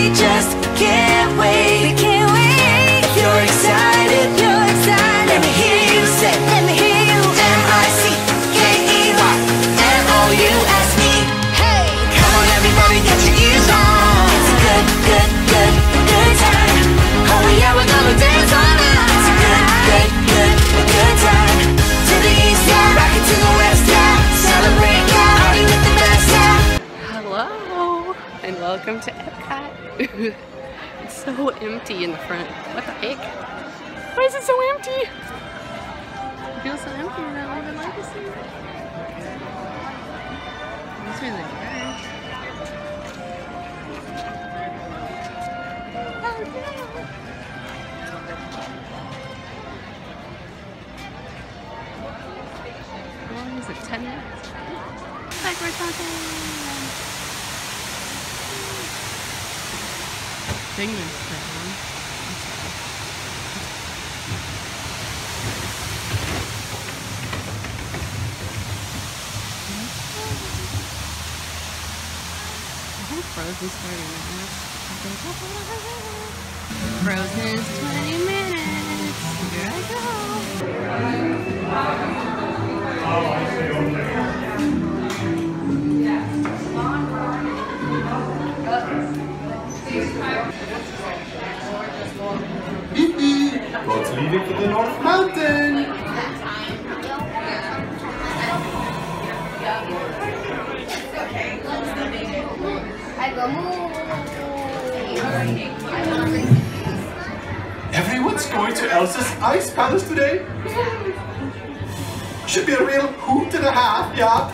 we just can't wait. We can't wait. If you're excited, let me hear you say, let me hear you. M-I-C-K-E-Y M-O-U-S-E. Hey, come on everybody, get your ears on. It's a good, good, good, good time. Oh yeah, we're gonna dance all night. It's a good, good, good, good time. To the east, yeah, rock it to the west, yeah. Celebrate, yeah, party with the best, yeah. Hello, and welcome to Epcot. It's so empty in the front. What the heck? Why is it so empty? It feels so empty and I don't even like to see it. It's really weird. Oh no! How long is it? 10 minutes? Like we're talking. Penguins down. I think Frozen's starting now. Frozen's 20 minutes. Here I go. Oh, I see. Boats leaving for the North Mountain! Everyone's going to Elsa's Ice Palace today? Should be a real hoot and a half, yeah?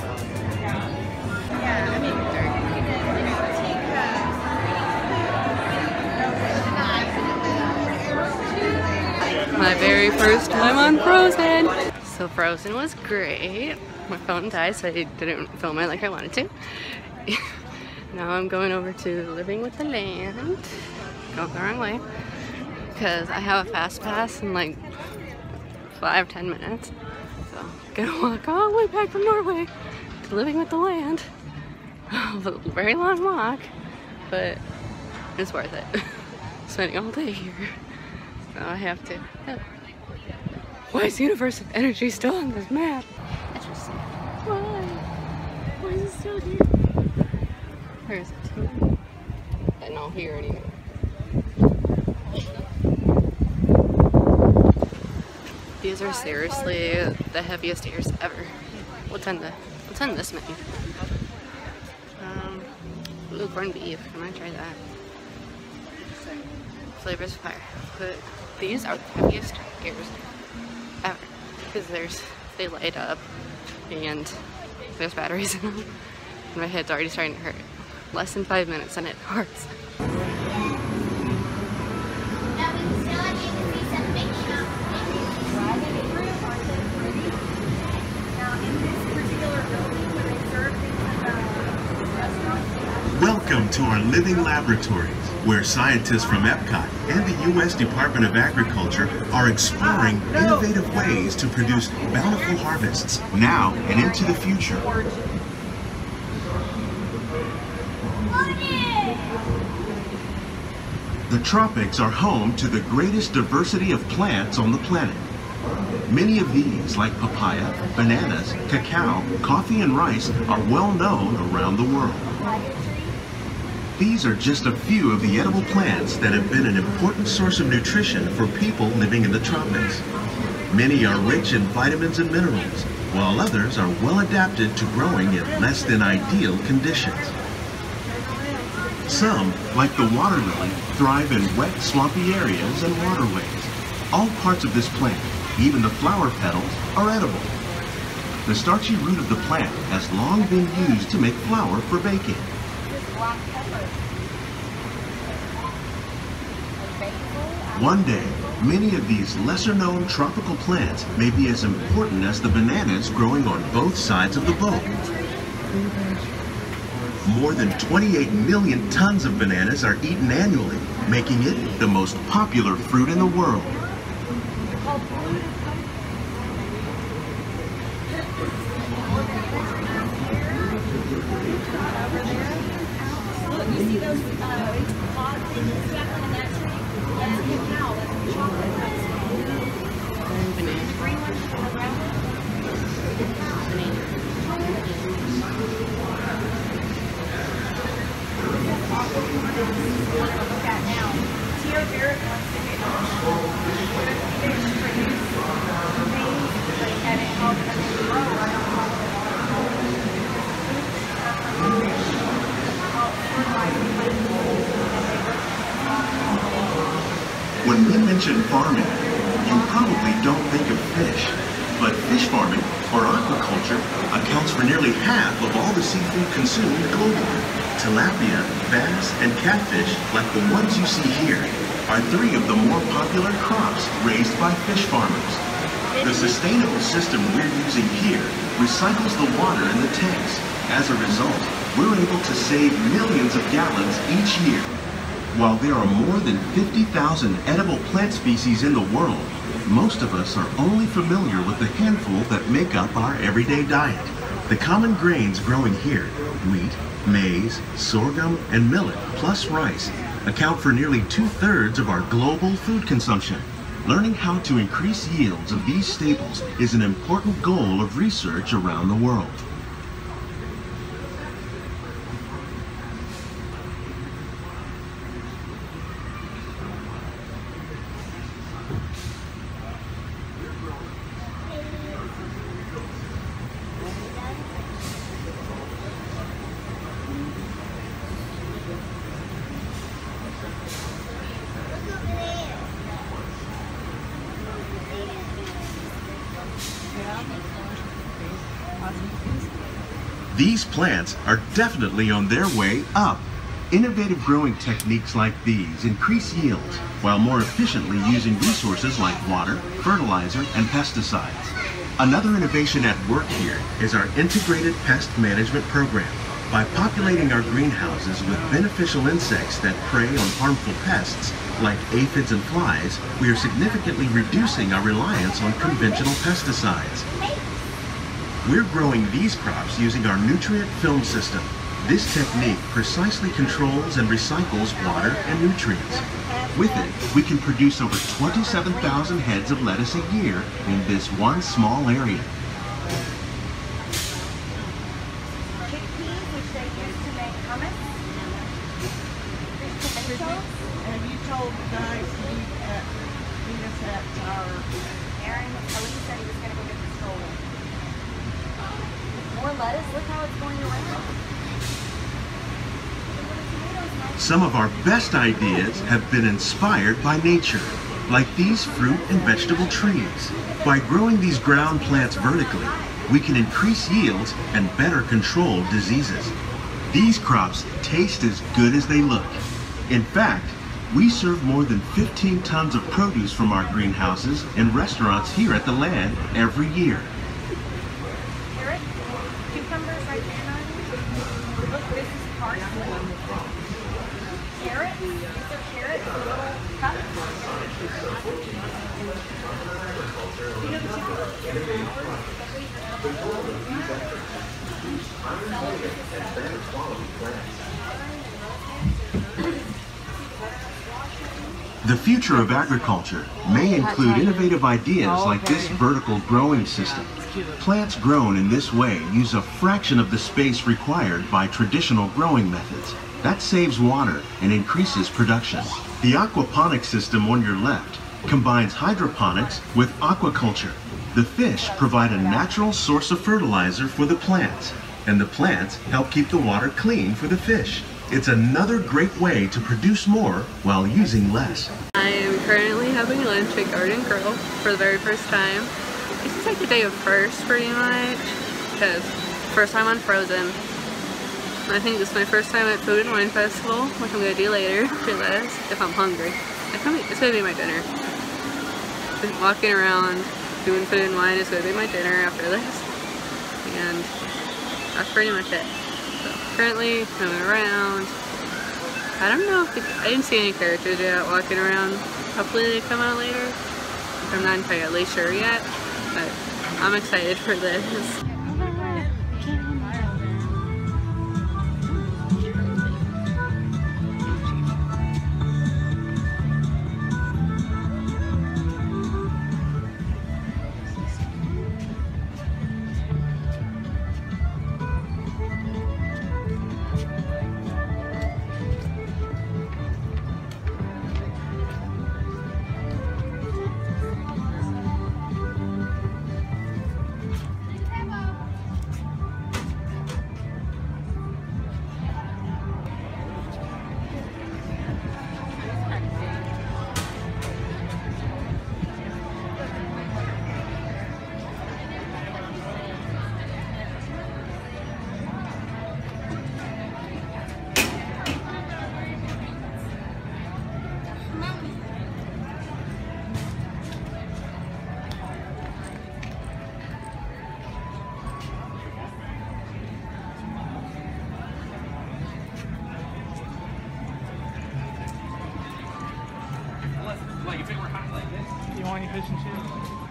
My very first time on Frozen. So Frozen was great. My phone died, so I didn't film it like I wanted to. Now I'm going over to Living with the Land. Going the wrong way. Because I have a fast pass in like 5-10 minutes. So I'm gonna walk all the way back from Norway to Living with the Land. A very long walk, but it's worth it. Spending all day here. So I have to. Oh. Why is the universe of energy still on this map? Interesting. Why? Why is it still here? Where is it? I don't hear anymore. These are seriously the heaviest stairs ever. What's in this menu? Blue corned beef. I'm gonna try that. Flavors of fire. But these are the heaviest stairs ever because they light up and there's batteries in them. And my head's already starting to hurt. Less than 5 minutes and it hurts. Welcome to our living laboratories, where scientists from Epcot and the U.S. Department of Agriculture are exploring innovative ways to produce bountiful harvests now and into the future. The tropics are home to the greatest diversity of plants on the planet. Many of these, like papaya, bananas, cacao, coffee, and rice, are well known around the world. These are just a few of the edible plants that have been an important source of nutrition for people living in the tropics. Many are rich in vitamins and minerals, while others are well adapted to growing in less than ideal conditions. Some, like the water lily, thrive in wet, swampy areas and waterways. All parts of this plant, even the flower petals, are edible. The starchy root of the plant has long been used to make flour for baking. One day, many of these lesser-known tropical plants may be as important as the bananas growing on both sides of the boat. More than 28 million tons of bananas are eaten annually, making it the most popular fruit in the world. Look, you see those pods When we mention farming, you probably don't think of fish, but fish farming, or aquaculture, accounts for nearly half of all the seafood consumed globally. Tilapia, bass, and catfish, like the ones you see here, are 3 of the more popular crops raised by fish farmers. The sustainable system we're using here recycles the water in the tanks. As a result, we're able to save millions of gallons each year. While there are more than 50,000 edible plant species in the world, most of us are only familiar with the handful that make up our everyday diet. The common grains growing here, wheat, maize, sorghum, and millet, plus rice, account for nearly 2/3 of our global food consumption. Learning how to increase yields of these staples is an important goal of research around the world. These plants are definitely on their way up. Innovative growing techniques like these increase yields while more efficiently using resources like water, fertilizer, and pesticides. Another innovation at work here is our integrated pest management program. By populating our greenhouses with beneficial insects that prey on harmful pests, like aphids and flies, we are significantly reducing our reliance on conventional pesticides. We're growing these crops using our nutrient film system. This technique precisely controls and recycles water and nutrients. With it, we can produce over 27,000 heads of lettuce a year in this one small area. Chickpeas, which they use to make hummus. Tomatoes. Have you told the guys to meet us at our... Aaron, Elise said he was going to go get the stroller. More lettuce, look how it's going around. Some of our best ideas have been inspired by nature, like these fruit and vegetable trees. By growing these ground plants vertically, we can increase yields and better control diseases. These crops taste as good as they look. In fact, we serve more than 15 tons of produce from our greenhouses in restaurants here at the land every year. Carrot, cucumbers right there, honey. Look, this is parsley. Carrots, these are carrots, a little cup. You know The future of agriculture may include innovative ideas like this vertical growing system. Plants grown in this way use a fraction of the space required by traditional growing methods. That saves water and increases production. The aquaponics system on your left combines hydroponics with aquaculture. The fish provide a natural source of fertilizer for the plants, and the plants help keep the water clean for the fish. It's another great way to produce more while using less. I am currently having lunch at Garden Grill for the very first time. This is like the day of first pretty much, because first time on Frozen. I think this is my first time at Food and Wine Festival, which I'm going to do later after this, if I'm hungry. It's going to be my dinner. Just walking around, doing food and wine is going to be my dinner after this. And that's pretty much it. So currently, moving around. I don't know if I didn't see any characters yet walking around. Hopefully they come out later. I'm not entirely sure yet, but I'm excited for this. You want any fish and chips?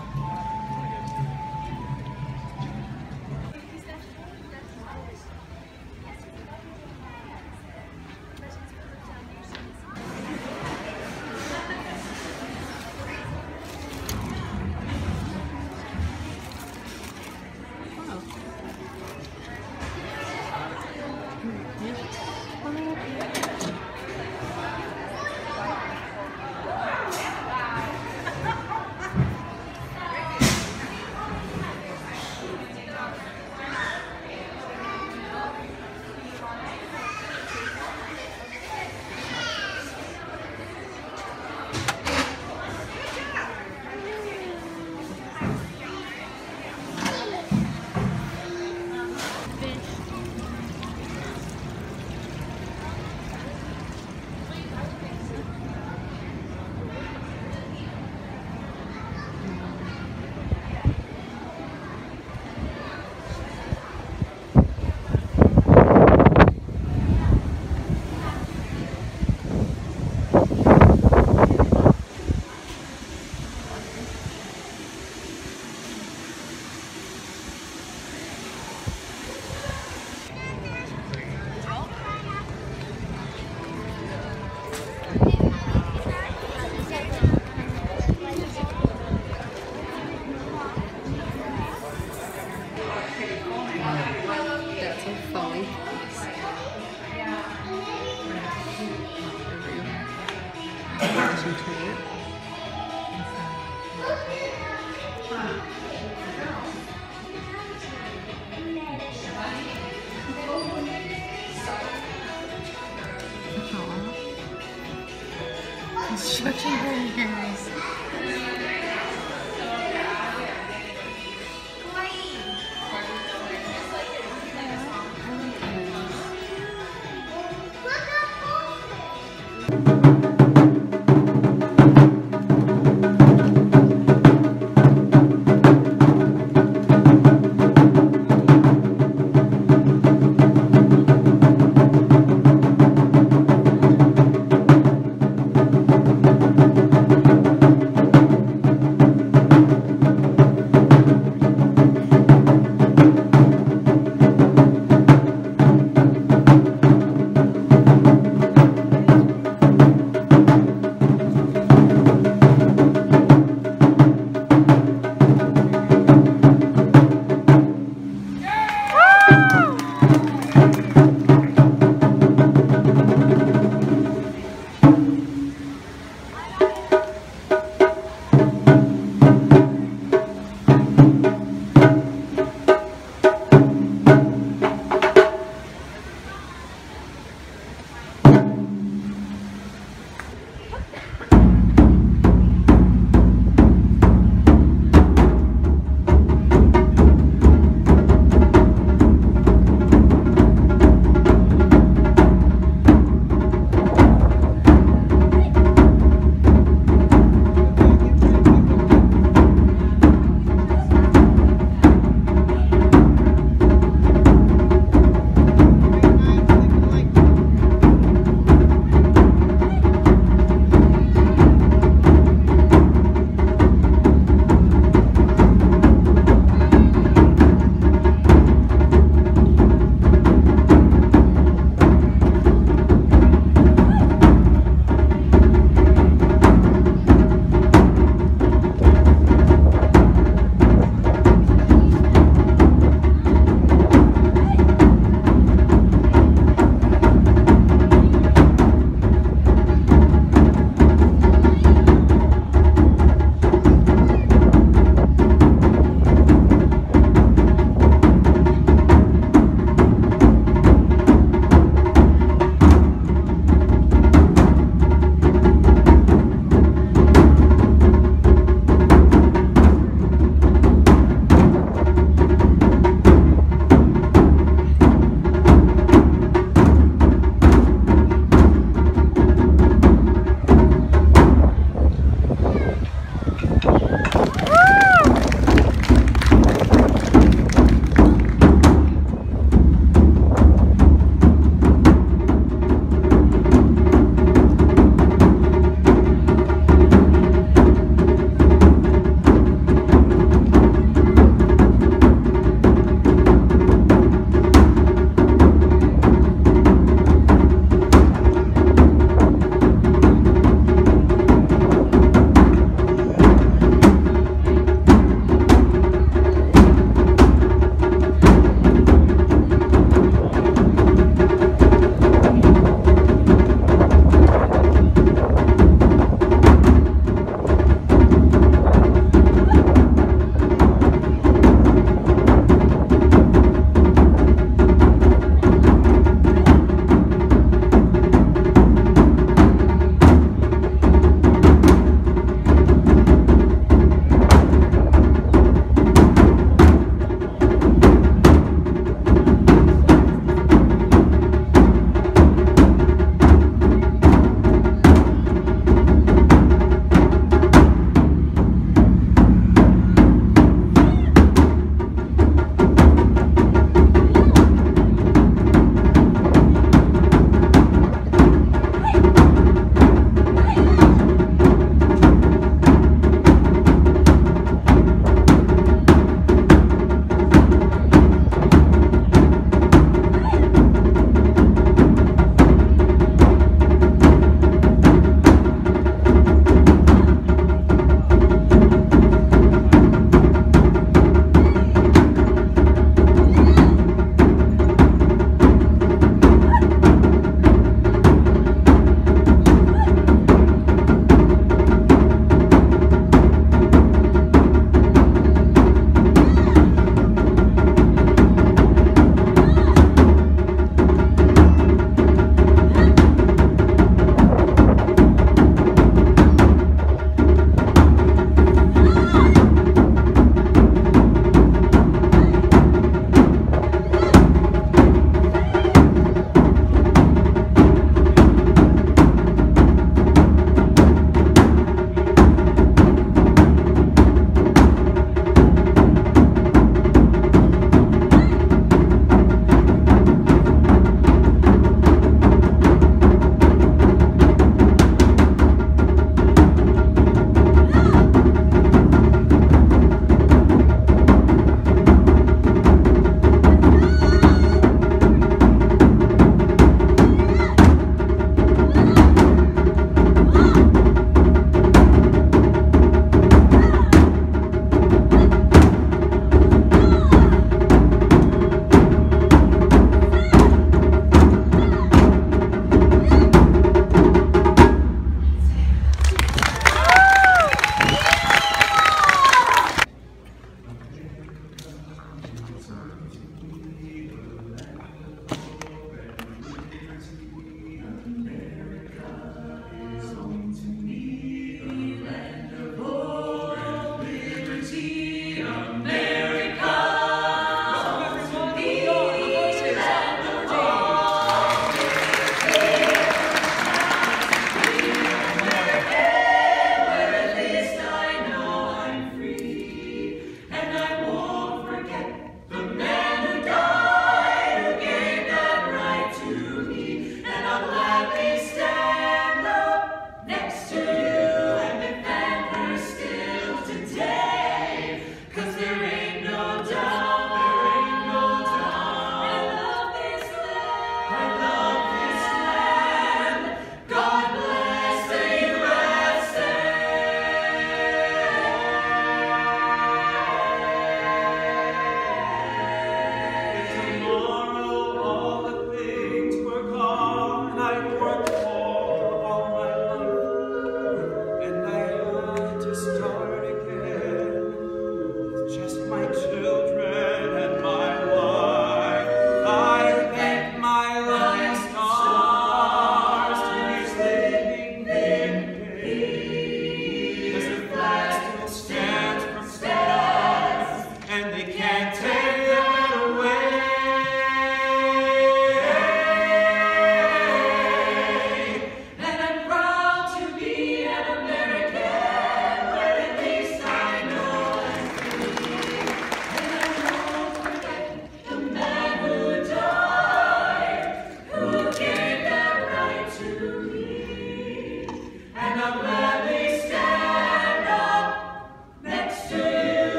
Construction burgers.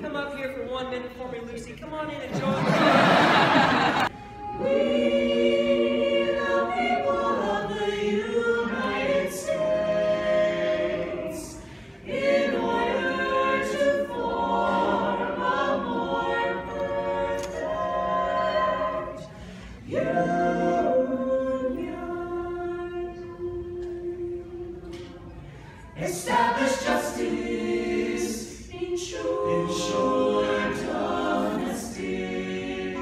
come up here for 1 minute for me, Lucy? Come on in and join me. We, the people of the United States, in order to form a more perfect union, establish justice, ensure honesty,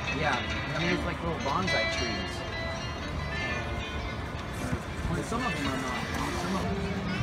Yeah, I mean, it's like little bonsai trees. Well, some of them are not. Some of them.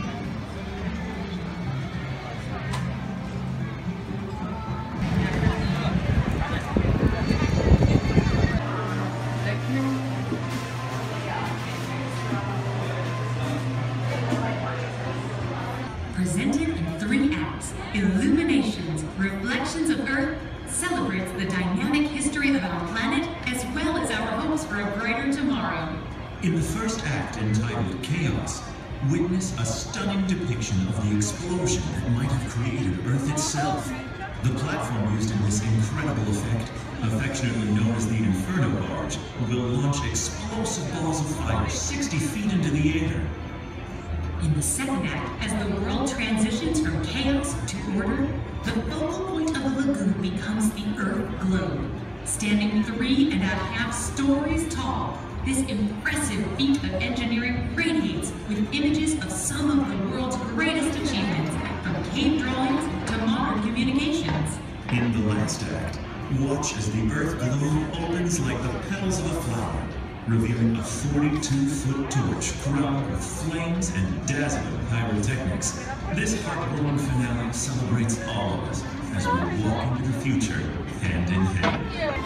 Presented in 3 acts, Illuminations, Reflections of Earth, celebrates the dynamic history of our planet as well as our hopes for a brighter tomorrow. In the first act, entitled Chaos, witness a stunning depiction of the explosion that might have created Earth itself. The platform used in this incredible effect, affectionately known as the Inferno Barge, will launch explosive balls of fire 60 feet into the air. In the second act, as the world transitions from chaos to order, the focal point of the lagoon becomes the Earth globe. Standing 3.5 stories tall, this impressive feat of engineering radiates with images of some of the world's greatest achievements, from cave drawings to modern communications. In the last act, watch as the Earth globe opens like the petals of a flower, revealing a 42-foot torch crowned with flames and dazzling pyrotechnics. This heartwarming finale celebrates all of us as we walk into the future hand in hand.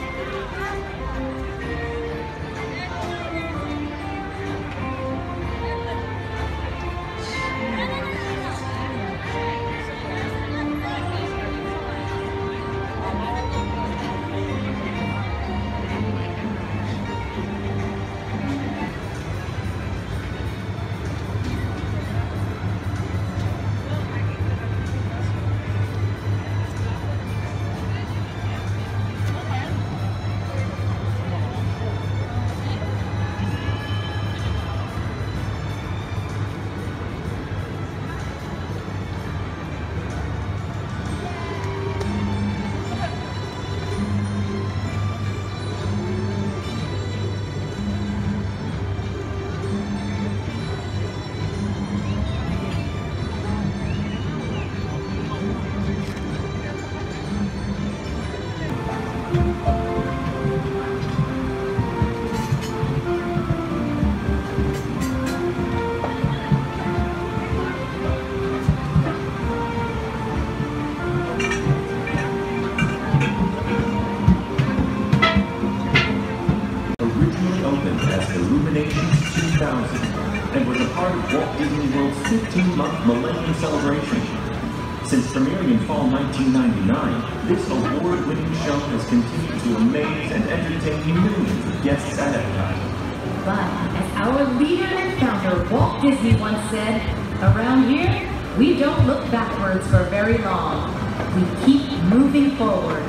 And was a part of Walt Disney World's 15-month Millennium Celebration. Since premiering in fall 1999, this award-winning show has continued to amaze and entertain millions of guests at Epcot. But, as our leader and founder Walt Disney once said, around here, we don't look backwards for very long. We keep moving forward.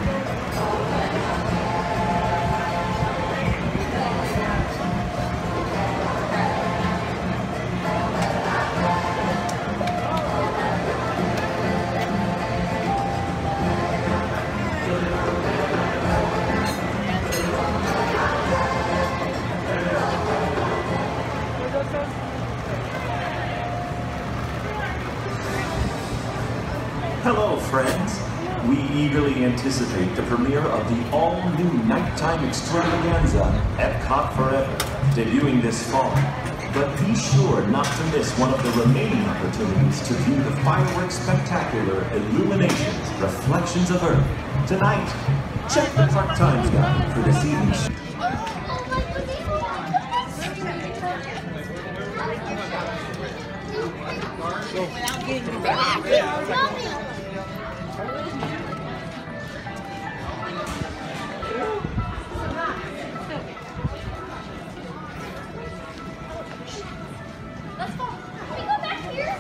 Hello, friends. We eagerly anticipate the premiere of the all-new nighttime extravaganza, Epcot Forever, debuting this fall. But be sure not to miss one of the remaining opportunities to view the fireworks spectacular Illuminations, Reflections of Earth. Tonight, check the Park Times guide for this evening's show. Let's go. Can we go back here?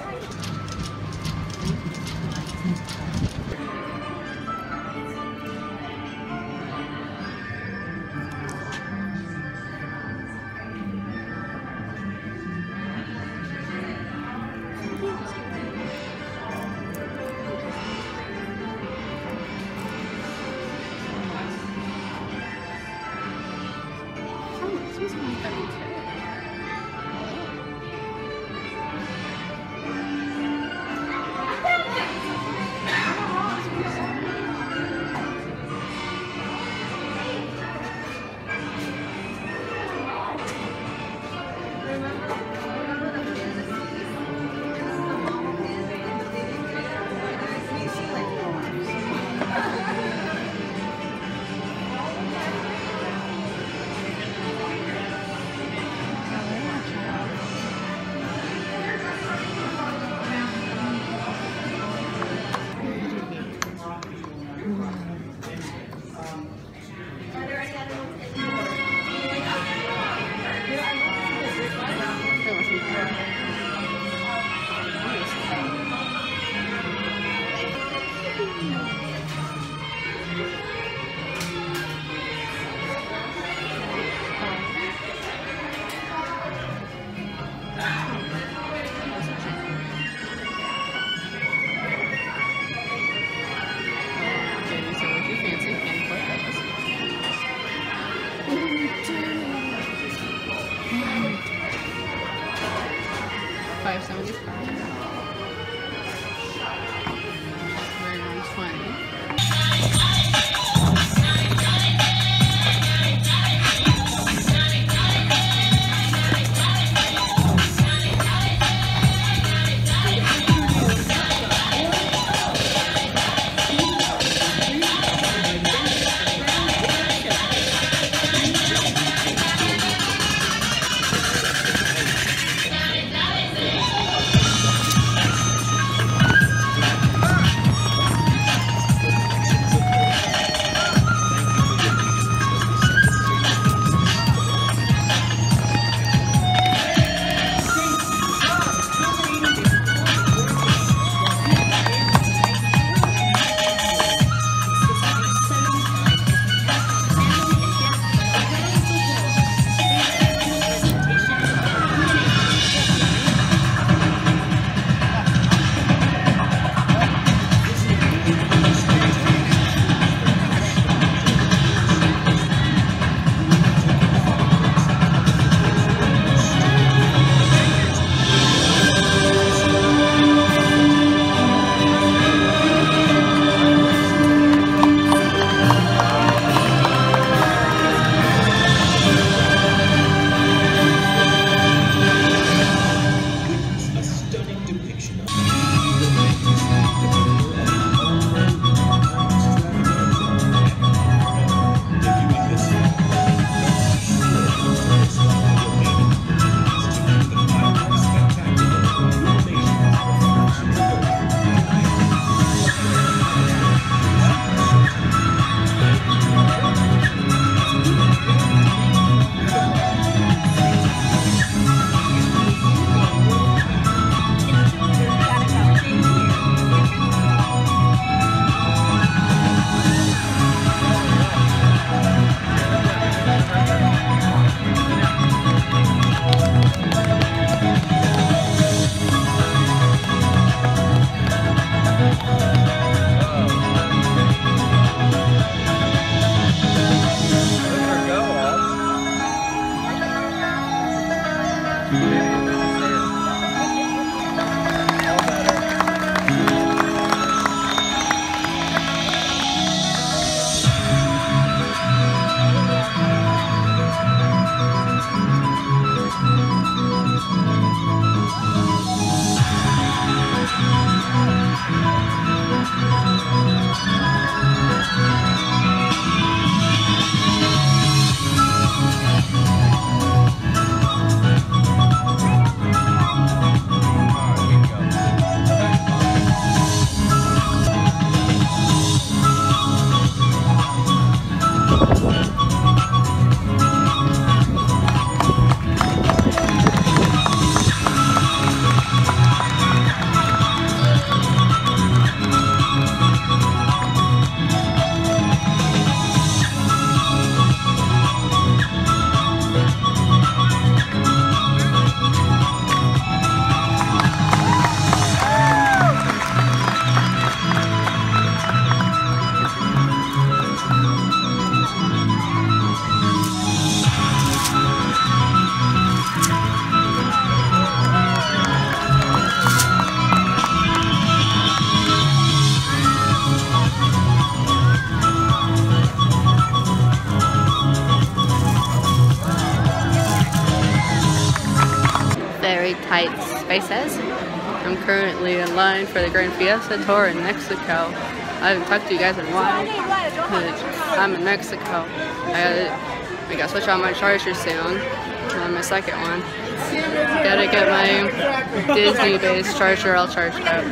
Heights Spices. I'm currently in line for the Grand Fiesta Tour in Mexico. I haven't talked to you guys in a while, but I'm in Mexico. I gotta switch out my charger soon. On my second one. Gotta get my Disney-based charger all charged up.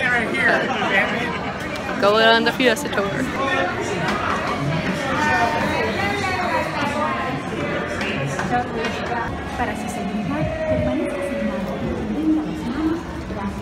Going on the Fiesta Tour. Para su seguridad, permanezca sentado y mantenga las manos. Gracias.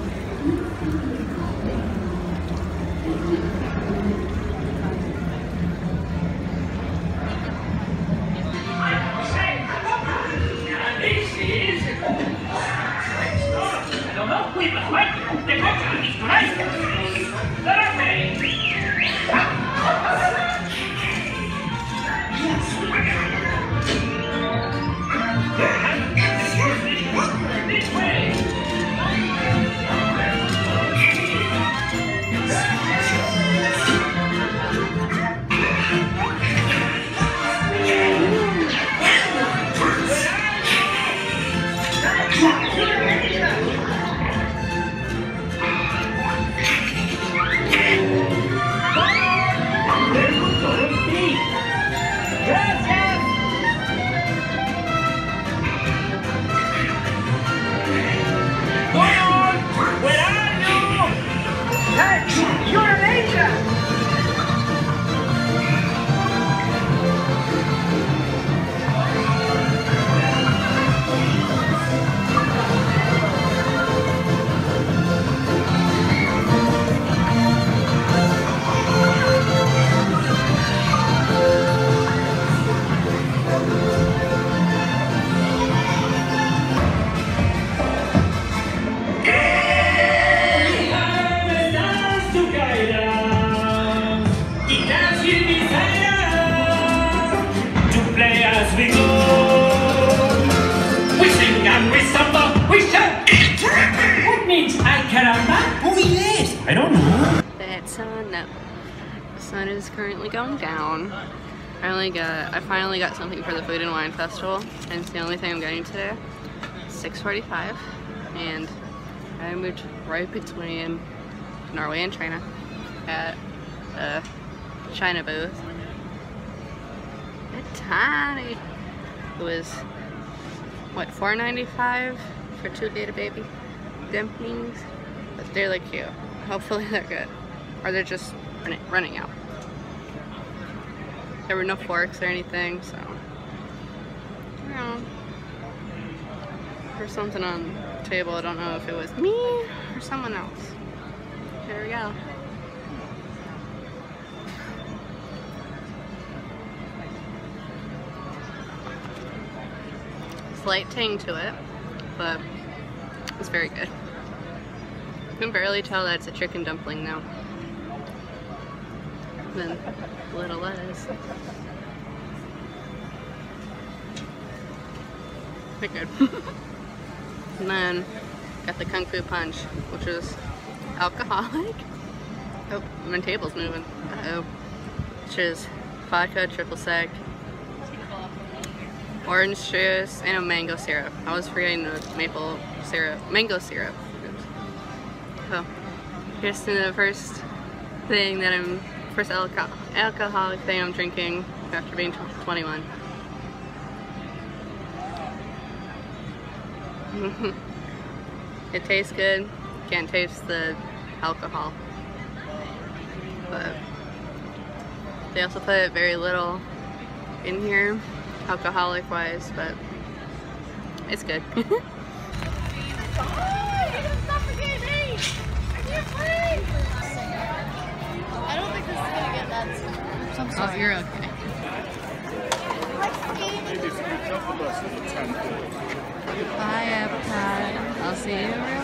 I don't know. That sun, no. The sun is currently going down. I finally got something for the Food and Wine Festival, and it's the only thing I'm getting today. It's 6:45, and I moved right between Norway and China at a China booth. It's tiny. It was, what, $4.95 for 2 Gator Baby dumplings? But they look cute. Hopefully they're good. Or they're just running out. There were no forks or anything, so you know, there's something on the table. I don't know if it was me or someone else. There we go. Slight tang to it, but it's very good. You can barely tell that it's a chicken dumpling now. Then a little lettuce. They're good. And then got the Kung Fu Punch, which is alcoholic. Oh, my table's moving. Uh-oh. Which is vodka, triple sec, orange juice, and a mango syrup. I was forgetting the maple syrup, mango syrup. So here's the first thing that first alcoholic thing I'm drinking after being 21. It tastes good. Can't taste the alcohol, but they also put very little in here alcoholic wise, but it's good. I don't think this is gonna get that soon. Oh, you're okay. Bye, Epcot. I'll see you around.